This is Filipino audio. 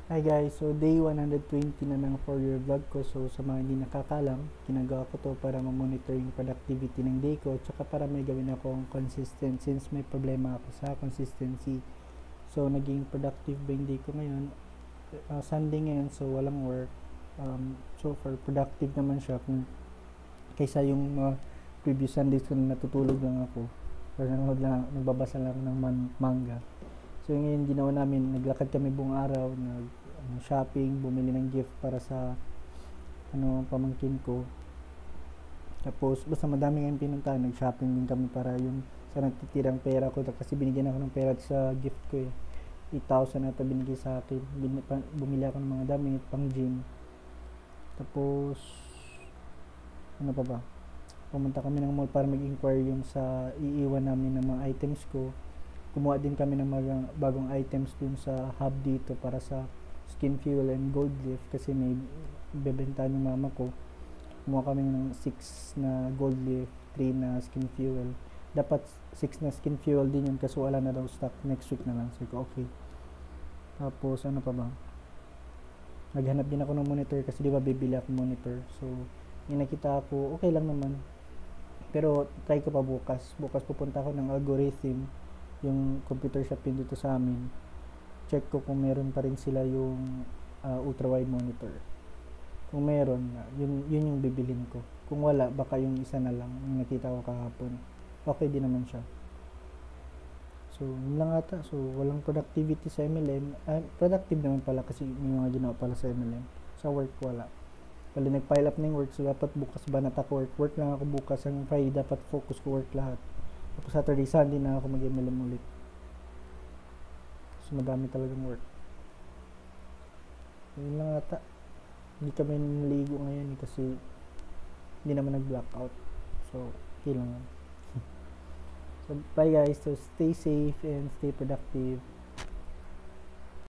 Hi guys, so day 120 na ng for your vlog ko. So sa mga hindi nakakalam, ginagawa ko to para ma-monitor yung productivity ng day ko, tsaka para may gawin akong consistent since may problema ako sa consistency. So naging productive ba yung day ko ngayon? Sunday ngayon, so walang work. So far productive naman siya kung kaysa yung previous Sundays ko na natutulog lang ako or nagbabasa lang ng manga. So ngayon ginawa namin, naglakad kami buong araw, shopping, bumili ng gift para sa pamangkin ko. Tapos basta madami kami pinuntahan, nag-shopping din kami para yung sa natitirang pera ko kasi binigyan ako ng pera sa gift ko eh. 8,000 ata binigay sa akin. Bumili ako ng mga damit, pang gym. Tapos ano pa ba? Pumunta kami ng mall para mag-inquire yung sa iiwan namin ng mga items ko. Kumuha din kami ng mga bagong items dun sa hub dito para sa skin fuel and gold leaf kasi may bebenta ng mama ko. Kumuha kami ng 6 na gold leaf, 3 na skin fuel. Dapat 6 na skin fuel din yun kasi wala na daw stock, next week na lang. So okay. Tapos ano pa ba? Naghanap din ako ng monitor kasi di ba bibili ako monitor. So yung nakita ako, okay lang naman. Pero try ko pa bukas. Bukas pupunta ako ng algorithm, yung computer shop yun dito sa amin. Check ko kung meron pa rin sila yung ultra wide monitor. Kung meron, yun yung bibilin ko. Kung wala, baka yung isa na lang yung nakita ko kahapon. Okay din naman siya. So yun lang ata. So walang productivity sa MLM. Productive naman pala kasi may mga ginawa pala sa MLM. Sa work wala. Bali nag-pile up na yung work, so dapat bukas banat ako work lang ako bukas. Ang Friday dapat focus ko work lahat. Tapos Saturday, Sunday na ako mag-MLM ulit. So madami talagang work. So yun lang ata. Hindi kami naligo ngayon kasi hindi naman nag-blackout. So okay lang. So bye guys, so stay safe and stay productive.